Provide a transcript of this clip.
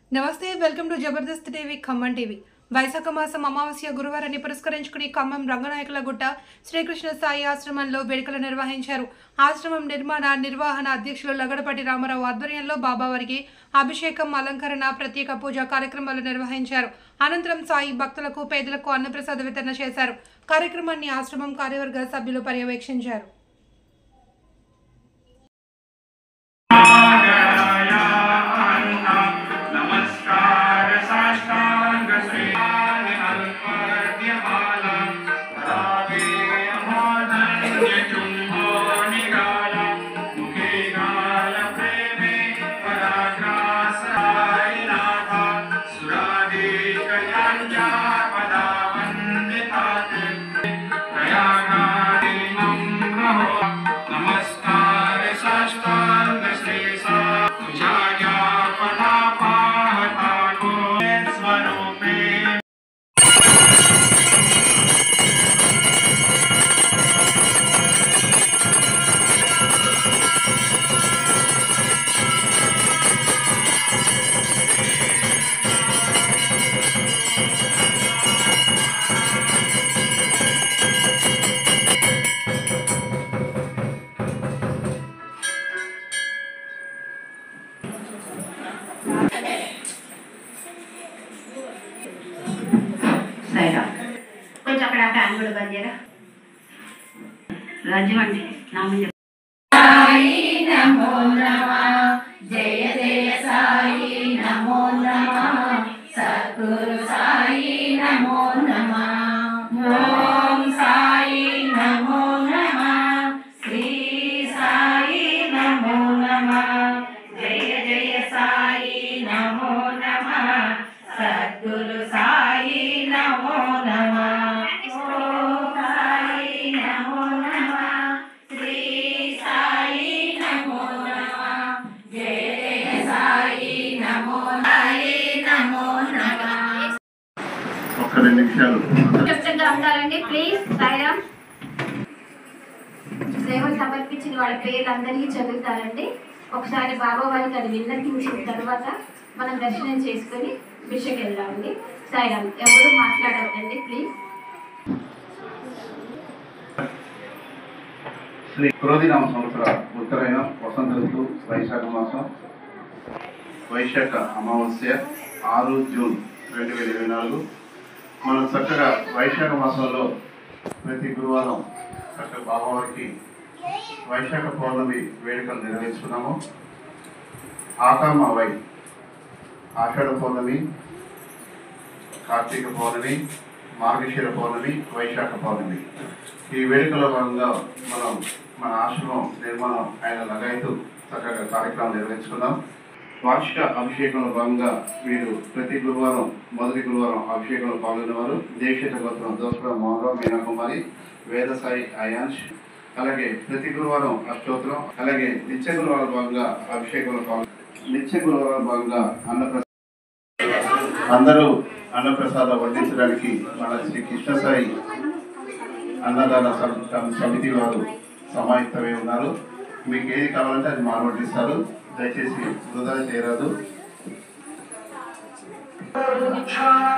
నమస్తే welcome to Jabardasth TV Khammam TV. వైశాఖ మాసం అమావాస్య గురువారాన్ని పురస్కరించుకుని ఖమ్మం రంగనాయకుల గుట్ట శ్రీకృష్ణ సాయి ఆశ్రమంలో వేడుకలు నిర్వహించారు. ఆశ్రమం నిర్వహణ అధ్యక్షులు లగడపాటి రామారావు ఆధ్వర్యంలో బాబావారికి అభిషేకం, అలంకరణ, ప్రత్యేక పూజా కార్యక్రమాలు నిర్వహించారు. అనంతరం సాయి భక్తులకు, పేదలకు అన్నప్రసాద వితరణ చేశారు. కార్యక్రమాన్ని ఆశ్రమం కార్యవర్గ సభ్యులు పర్యవేక్షించారు. కొంచెం అక్కడ ఫ్యాన్ కూడా బంద్ చేయరా. రాజ్యం అంటే నామం నమో నమః, జయ జయ సాయి నమో నమః, సద్గురు సాయి నమో నమః, ఓం సాయి నమో నమః, శ్రీ సాయి నమో నమః, జయ జయ సాయి నమో నమః, సద్గురు సాయి నమో నమః, ఓం సాయి నమో నమః, శ్రీ సాయి నమో నమః, జయ జయ సాయి నమో నమః. ఒక్క 2 నిమిషాలు కష్టంగా ఉంటారండి. ప్లీజ్ సాయిరామ్. సేవలు సమర్పించిన వాళ్ళ పేర్లందరికీ చదువుతారండి. ఒకసారి బాబా వారికి అది విన్నతించిన తర్వాత మనం దర్శనం చేసుకొని భిక్షకి వెళ్దామండి. సాయిరామ్. ఎవరు మాట్లాడవద్దండి ప్లీజ్. శ్రీ క్రోధినామ సంవత్సర ఉత్తరాయణం, వసంత ఋతువు, వైశాఖ మాసం, వైశాఖ అమావాస్య 6 జూన్ 2024. మనం చక్కగా వైశాఖ మాసంలో ప్రతి గురువారం చక్కగా బాబావారికి వైశాఖ పౌర్ణమి వేడుకలు నిర్వహించుకున్నాము. ఆకామ వై ఆషాఢ పౌర్ణమి, కార్తీక పౌర్ణమి, మార్గశిర పౌర్ణమి, వైశాఖ పౌర్ణమి. ఈ వేడుకలో భాగంగా మనం మన ఆశ్రమం నిర్మాణం ఆయన లగాయతూ చక్కగా కార్యక్రమం నిర్వహించుకున్నాం. వార్షిక అభిషేకంలో భాగంగా వీరు ప్రతి గురువారం, మొదటి గురువారం అభిషేకంలో పాల్గొనేవారు. దీక్షిత గోత్రం దోసరా మోహన్రావు, మీనాకుమారి, వేదసాయి అయాన్ష్. అలాగే ప్రతి గురువారం అష్టోత్తరం, అలాగే నిత్య గురువారం భాగంగా అభిషేకంలో నిత్య గురువారం భాగంగా అందరూ అన్నప్రసాదం వడ్డించడానికి మన శ్రీ కృష్ణసాయి అన్నదాన సమితి వారు సమాయుక్తమై ఉన్నారు. మీకు ఏది కావాలంటే అది వడ్డిస్తారు. దయచేసి వృధా చేయరాదు.